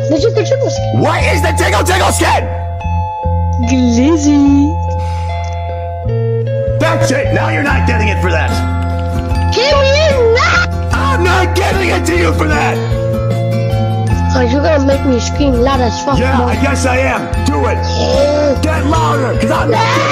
The tickle skin. What is the tickle skin? Glizzy. That's it. Now you're not getting it for that. Give me that. I'm not giving it to you for that. Cause you're gonna make me scream loud as fuck. Yeah, I guess I am. Do it. Get louder, cause I'm.